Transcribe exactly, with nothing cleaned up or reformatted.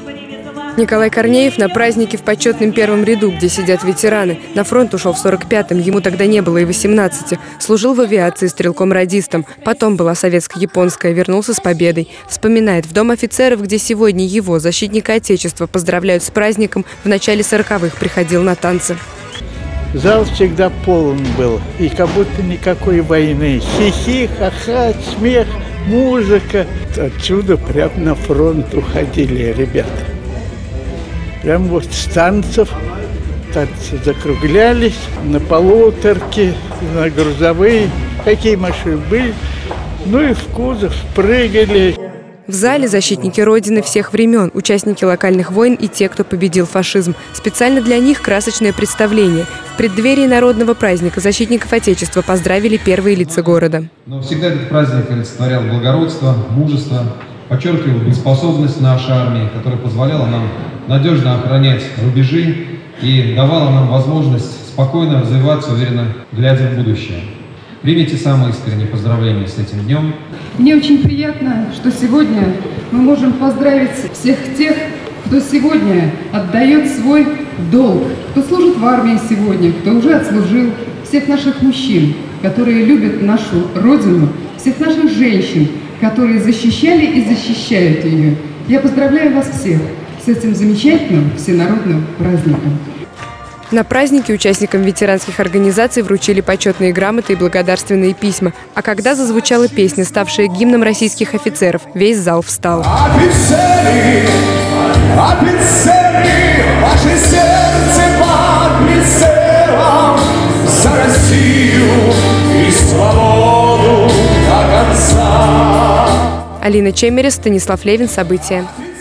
Николай Корнеев на празднике в почетном первом ряду, где сидят ветераны. На фронт ушел в сорок пятом, ему тогда не было и восемнадцати. Служил в авиации стрелком-радистом. Потом была советско-японская, вернулся с победой. Вспоминает, в Дом офицеров, где сегодня его, защитника Отечества, поздравляют с праздником, в начале сороковых приходил на танцы. Зал всегда полон был, и как будто никакой войны. Хихи, ха-ха, смех, музыка. Отсюда прямо на фронт уходили ребята. Прям вот с танцев, танцы закруглялись, на полуторки, на грузовые, какие машины были, ну и в кузов прыгали. В зале защитники Родины всех времен, участники локальных войн и те, кто победил фашизм. Специально для них красочное представление. В преддверии народного праздника защитников Отечества поздравили первые лица города. Но всегда этот праздник олицетворял благородство, мужество, подчеркивал боеспособность нашей армии, которая позволяла нам надежно охранять рубежи и давала нам возможность спокойно развиваться, уверенно глядя в будущее. Примите самые искренние поздравления с этим днем. Мне очень приятно, что сегодня мы можем поздравить всех тех, кто сегодня отдает свой долг, кто служит в армии сегодня, кто уже отслужил, всех наших мужчин, которые любят нашу Родину, всех наших женщин, которые защищали и защищают ее. Я поздравляю вас всех с этим замечательным всенародным праздником. На празднике участникам ветеранских организаций вручили почетные грамоты и благодарственные письма. А когда зазвучала песня, ставшая гимном российских офицеров, весь зал встал. Офицеры, офицеры, ваше сердце под прицелом, за Россию и свободу до конца. Алина Чемерис, Станислав Левин. События.